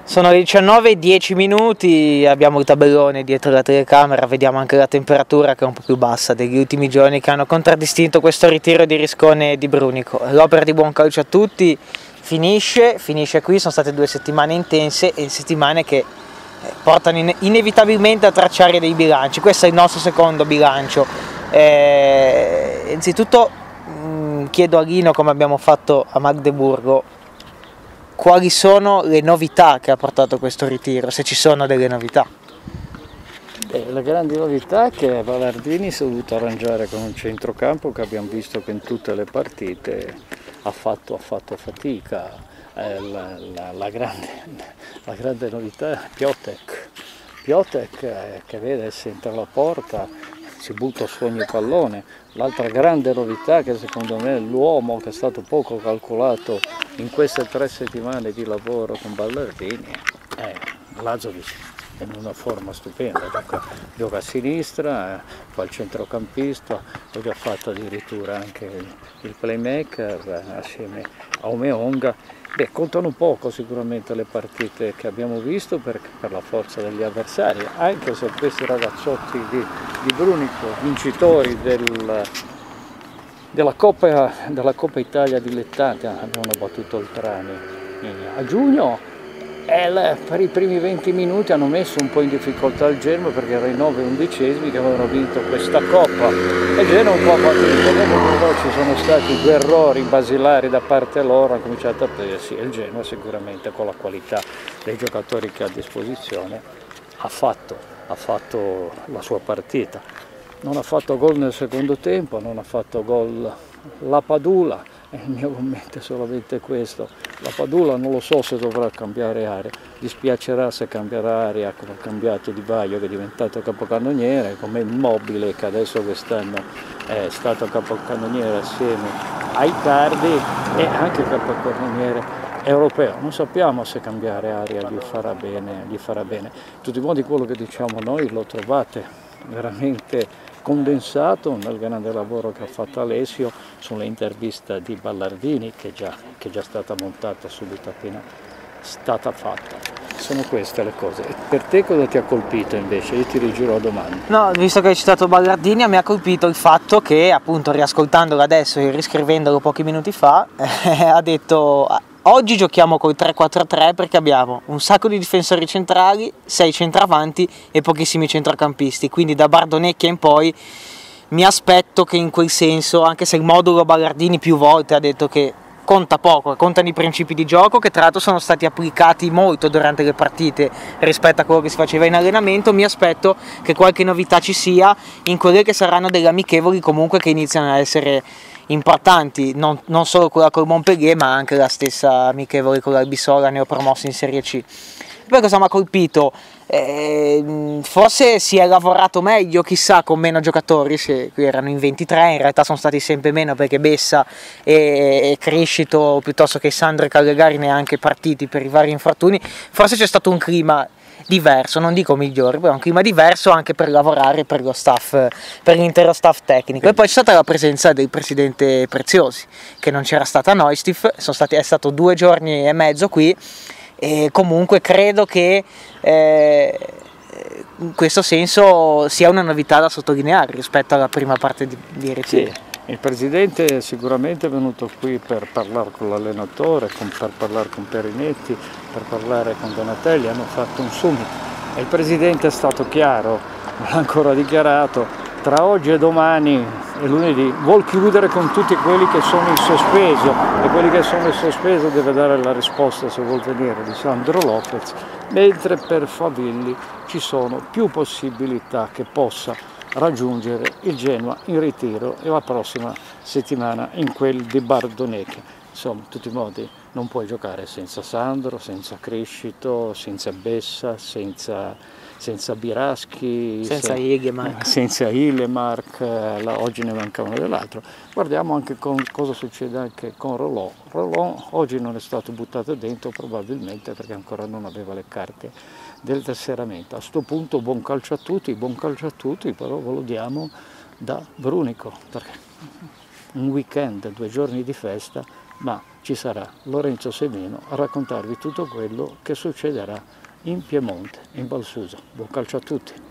Sono le 19:10, abbiamo il tabellone dietro la telecamera, vediamo anche la temperatura che è un po' più bassa degli ultimi giorni che hanno contraddistinto questo ritiro di Riscone e di Brunico. L'opera di Buon Calcio a Tutti finisce qui, sono state 2 settimane intense e settimane che portano inevitabilmente a tracciare dei bilanci. Questo è il nostro secondo bilancio. Innanzitutto chiedo a Lino, come abbiamo fatto a Magdeburgo, quali sono le novità che ha portato questo ritiro, se ci sono delle novità. La grande novità è che Ballardini si è dovuto arrangiare con un centrocampo che abbiamo visto che in tutte le partite ha fatto fatica. La grande novità è Piatek che vede se entra la porta, si butta su ogni pallone. L'altra grande novità, che secondo me è l'uomo che è stato poco calcolato in queste 3 settimane di lavoro con Ballardini, è Lazovic, in una forma stupenda, gioca a sinistra, fa il centrocampista, poi ha fatto addirittura anche il playmaker assieme a Omeonga. Contano poco sicuramente le partite che abbiamo visto per la forza degli avversari, anche se questi ragazzotti di Brunico, vincitori della Coppa Italia dilettanti, abbiamo battuto il Trani a giugno, per i primi 20 minuti hanno messo un po' in difficoltà il Genoa, perché erano i 9 undicesimi che avevano vinto questa Coppa e il Genoa un po' ha battuto. Dopo ci sono stati 2 errori basilari da parte loro, ha cominciato a prendersi il Genoa sicuramente con la qualità dei giocatori che ha a disposizione ha fatto la sua partita. Non ha fatto gol nel secondo tempo, non ha fatto gol la Padula. Il mio commento è solamente questo: la Padula non lo so se dovrà cambiare area, dispiacerà se cambierà area come ha cambiato Di Vaio, che è diventato capocannoniere, come Immobile che adesso quest'anno è stato capocannoniere assieme a Icardi e anche capocannoniere europeo. Non sappiamo se cambiare area gli farà bene. In tutti i modi quello che diciamo noi lo trovate veramente condensato nel grande lavoro che ha fatto Alessio sulle interviste di Ballardini, che è già stata montata subito appena stata fatta. Sono queste le cose. E per te cosa ti ha colpito invece? Io ti rigiro la domanda. No, visto che hai citato Ballardini, mi ha colpito il fatto che, appunto, riascoltandolo adesso e riscrivendolo pochi minuti fa, ha detto: oggi giochiamo col 3-4-3 perché abbiamo un sacco di difensori centrali, 6 centravanti e pochissimi centrocampisti, quindi da Bardonecchia in poi mi aspetto che in quel senso, anche se il modulo Ballardini più volte ha detto che conta poco, contano i principi di gioco, che tra l'altro sono stati applicati molto durante le partite rispetto a quello che si faceva in allenamento, mi aspetto che qualche novità ci sia in quelle che saranno delle amichevoli comunque che iniziano a essere importanti, non solo quella col Montpellier ma anche la stessa amichevole con l'Albisola neopromossa in Serie C. Poi cosa mi ha colpito? Forse si è lavorato meglio, chissà, con meno giocatori, se qui erano in 23, in realtà sono stati sempre meno perché Bessa e Criscito piuttosto che Sandro e Callegari neanche partiti per i vari infortuni. Forse c'è stato un clima diverso, non dico migliore, però un clima diverso anche per lavorare per lo staff, per l'intero staff tecnico. E poi c'è stata la presenza del presidente Preziosi, che non c'era stata a Neustift, è stato 2 giorni e mezzo qui, e comunque credo che in questo senso sia una novità da sottolineare rispetto alla prima parte di ritiro. Sì. Il Presidente sicuramente è venuto qui per parlare con l'allenatore, per parlare con Perinetti, per parlare con Donatelli, hanno fatto un summit e il Presidente è stato chiaro, l'ha ancora dichiarato, tra oggi e domani e lunedì vuol chiudere con tutti quelli che sono in sospeso e quelli che sono in sospeso deve dare la risposta se vuol venire di Sandro Lopez, mentre per Favilli ci sono più possibilità che possa raggiungere il Genoa in ritiro e la prossima settimana in quel di Bardonecchia. Insomma, in tutti i modi non puoi giocare senza Sandro, senza Criscito, senza Bessa, senza Biraschi, senza Ilemark, oggi ne manca uno dell'altro. Guardiamo anche cosa succede anche con Rolò. Rolò oggi non è stato buttato dentro probabilmente perché ancora non aveva le carte del tesseramento. A sto punto buon calcio a tutti, però ve lo diamo da Brunico, perché un weekend, 2 giorni di festa ma ci sarà Lorenzo Semeno a raccontarvi tutto quello che succederà in Piemonte, in Val Susa. Buon calcio a tutti!